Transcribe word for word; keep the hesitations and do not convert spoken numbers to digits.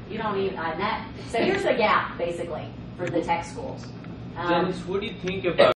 You don't even, uh, that, so here's the gap, basically, for the tech schools. Um, Dennis, what do you think about